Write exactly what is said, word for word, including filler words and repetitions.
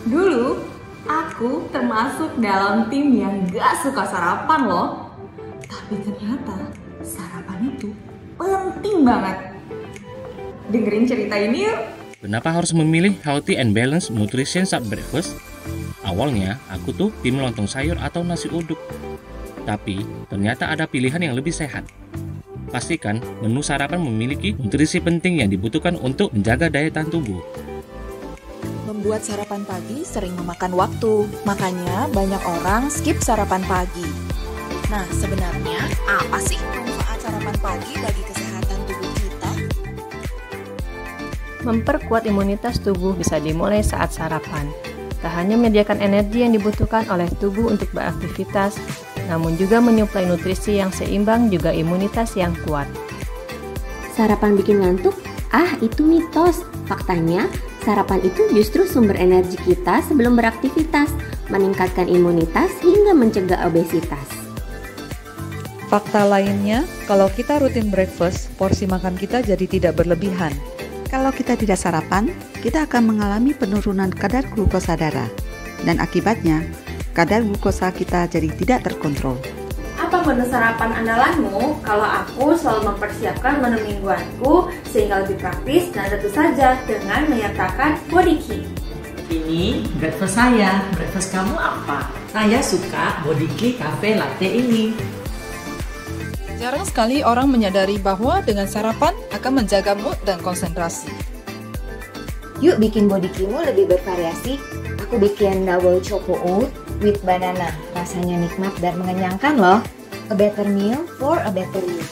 Dulu, aku termasuk dalam tim yang gak suka sarapan loh. Tapi ternyata sarapan itu penting banget. Dengerin cerita ini yuk. Kenapa harus memilih healthy and balanced nutrition saat breakfast? Awalnya, aku tuh tim lontong sayur atau nasi uduk. Tapi, ternyata ada pilihan yang lebih sehat. Pastikan menu sarapan memiliki nutrisi penting yang dibutuhkan untuk menjaga daya tahan tubuh. Membuat sarapan pagi sering memakan waktu, makanya banyak orang skip sarapan pagi. Nah, sebenarnya apa sih manfaat sarapan pagi bagi kesehatan tubuh kita? Memperkuat imunitas tubuh bisa dimulai saat sarapan. Tak hanya menyediakan energi yang dibutuhkan oleh tubuh untuk beraktivitas, namun juga menyuplai nutrisi yang seimbang juga imunitas yang kuat. Sarapan bikin ngantuk? Ah, itu mitos. Faktanya, sarapan itu justru sumber energi kita sebelum beraktivitas, meningkatkan imunitas hingga mencegah obesitas. Fakta lainnya, kalau kita rutin breakfast, porsi makan kita jadi tidak berlebihan. Kalau kita tidak sarapan, kita akan mengalami penurunan kadar glukosa darah. Dan akibatnya, kadar glukosa kita jadi tidak terkontrol. Apa menu sarapan andalanmu? Kalau aku selalu mempersiapkan menu mingguanku sehingga lebih praktis dan tentu saja dengan menyertakan body key. Ini breakfast saya. Breakfast kamu apa? Saya suka body key cafe latte ini. Jarang sekali orang menyadari bahwa dengan sarapan akan menjaga mood dan konsentrasi. Yuk bikin body key-mu lebih bervariasi. Aku bikin double choco oat with banana. Rasanya nikmat dan mengenyangkan loh. A better meal for a better you.